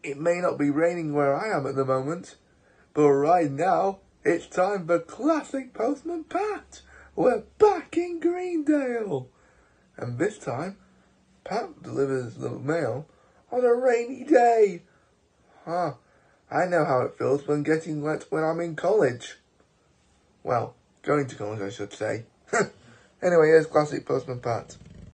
It may not be raining where I am at the moment, but right now it's time for Classic Postman Pat. We're back in Greendale. And this time, Pat delivers the mail on a rainy day. I know how it feels when getting wet when I'm in college. Well, going to college, I should say. Anyway, here's Classic Postman Pat.